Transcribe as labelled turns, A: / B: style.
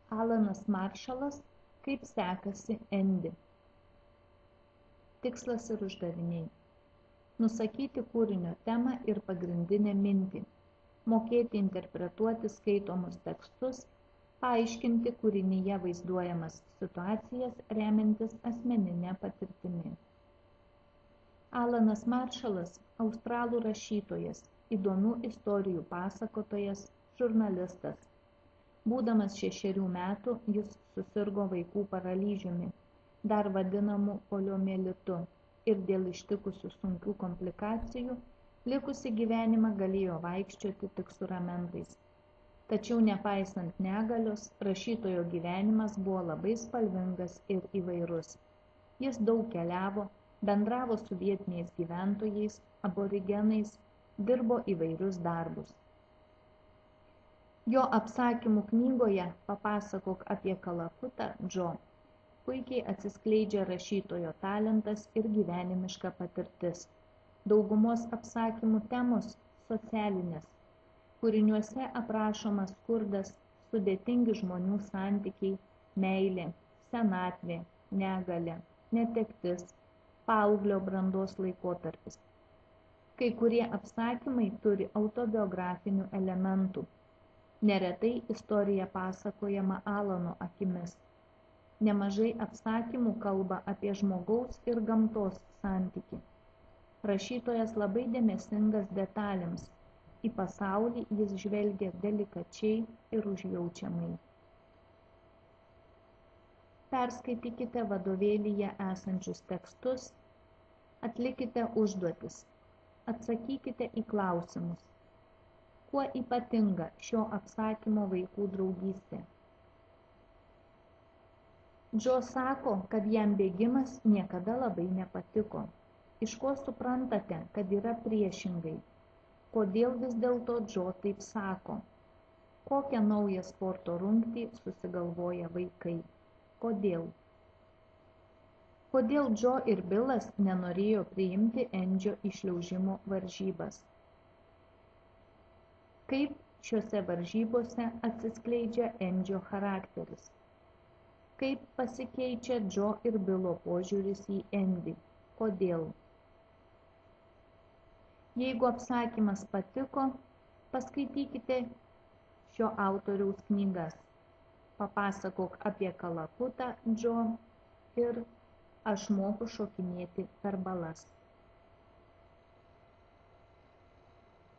A: Alanas Maršalas, kaip sekasi Endi. Tikslas ir uždaviniai. Nusakyti kūrinio temą ir pagrindinę mintį. Mokėti interpretuoti skaitomus tekstus, paaiškinti kūrinyje vaizduojamas situacijas remiantis asmeninę patirtimi. Alanas Maršalas – australų rašytojas, įdomių istorijų pasakotojas, žurnalistas. Būdamas 6 metų, jis susirgo vaikų paralyžiumi, dar vadinamu poliomielitu, ir dėl ištikusių sunkių komplikacijų likusį gyvenimą galėjo vaikščioti tik su ramentais. Tačiau nepaisant negalios, rašytojo gyvenimas buvo labai spalvingas ir įvairus. Jis daug keliavo, bendravo su vietiniais gyventojais, aborigenais, dirbo įvairius darbus. Jo apsakymų knygoje Papasakok apie Kalakutą Džo puikiai atsiskleidžia rašytojo talentas ir gyvenimiška patirtis. Daugumos apsakymų temos socialinės. Kūriniuose aprašomas skurdas, sudėtingi žmonių santykiai, meilė, senatvė, negalia, netektis, paauglio brandos laikotarpis. Kai kurie apsakymai turi autobiografinių elementų. Neretai istorija pasakojama Alano akimis. Nemažai apsakymų kalba apie žmogaus ir gamtos santykį. Rašytojas labai dėmesingas detalėms. Į pasaulį jis žvelgia delikačiai ir užjaučiamai. Perskaitykite vadovėlyje esančius tekstus, atlikite užduotis, atsakykite į klausimus. Kuo ypatinga šio apsakymo vaikų draugystė? Džo sako, kad jam bėgimas niekada labai nepatiko. Iš ko suprantate, kad yra priešingai? Kodėl vis dėlto Džo taip sako? Kokią naują sporto rungtį susigalvoja vaikai? Kodėl? Kodėl Džo ir Bilas nenorėjo priimti Endžio išliaužimo varžybas? Kaip šiuose varžybose atsiskleidžia Endžio charakteris? Kaip pasikeičia Džo ir Bilo požiūris į Endį? Kodėl? Jeigu apsakymas patiko, paskaitykite šio autoriaus knygas. Papasakok apie Kalakutą Džo ir Aš moku šokinėti per balas.